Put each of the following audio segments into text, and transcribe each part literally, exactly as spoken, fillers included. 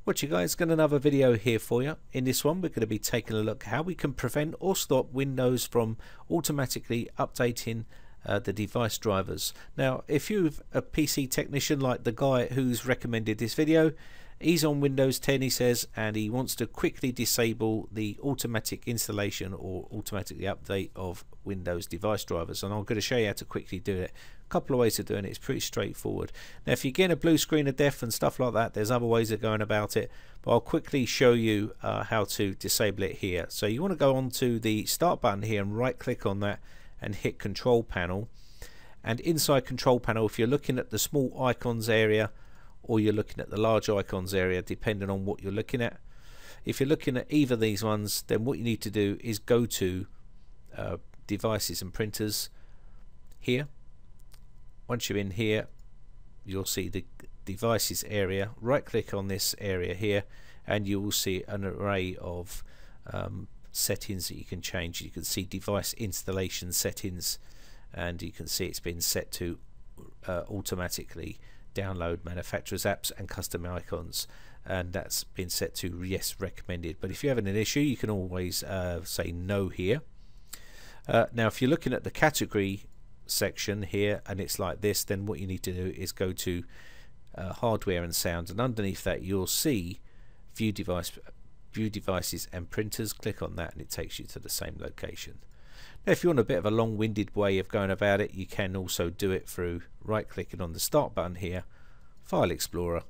What you guys, got another video here for you. In this one we're going to be taking a look at how we can prevent or stop Windows from automatically updating uh, the device drivers. Now if you're a P C technician like the guy who's recommended this video, he's on Windows ten, he says, and he wants to quickly disable the automatic installation or automatically update of Windows device drivers, and I'm going to show you how to quickly do it. A couple of ways of doing it. It's pretty straightforward. Now if you get a blue screen of death and stuff like that, there's other ways of going about it, but I'll quickly show you uh, how to disable it here. So you want to go on to the start button here and right click on that and hit control panel, and inside control panel, if you're looking at the small icons area or you're looking at the large icons area, depending on what you're looking at, if you're looking at either of these ones, then what you need to do is go to uh, devices and printers here. Once you're in here, you'll see the devices area. Right click on this area here and you will see an array of um, settings that you can change. You can see device installation settings, and you can see it's been set to uh, automatically download manufacturer's apps and custom icons, and that's been set to yes, recommended. But if you're having an issue, you can always uh, say no here. Uh, now if you're looking at the category section here and it's like this, then what you need to do is go to uh, hardware and sound, and underneath that you'll see view device view devices and printers. Click on that and it takes you to the same location. Now if you want a bit of a long-winded way of going about it, you can also do it through right clicking on the start button here, File Explorer.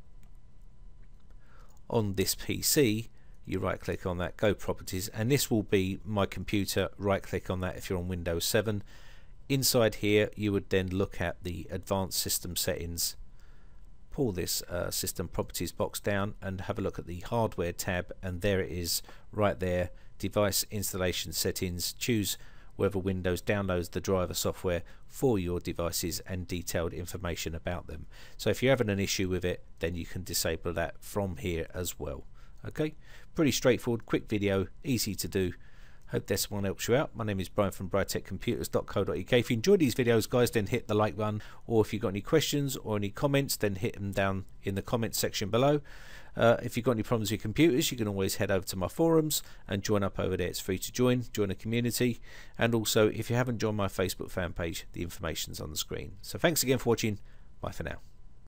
On this P C you right click on that, go properties, and this will be my computer. Right click on that if you're on Windows seven. Inside here you would then look at the advanced system settings, pull this uh, system properties box down and have a look at the hardware tab, and there it is right there, device installation settings. Choose whether Windows downloads the driver software for your devices and detailed information about them. So if you're having an issue with it, then you can disable that from here as well. Okay, pretty straightforward, quick video, easy to do. Hope this one helps you out. My name is Brian from Britech Computers dot co dot U K. If you enjoyed these videos, guys, then hit the like button, or if you've got any questions or any comments, then hit them down in the comments section below. Uh, if you've got any problems with your computers, you can always head over to my forums and join up over there. It's free to join, join a community, and also if you haven't joined my Facebook fan page, the information's on the screen. So thanks again for watching. Bye for now.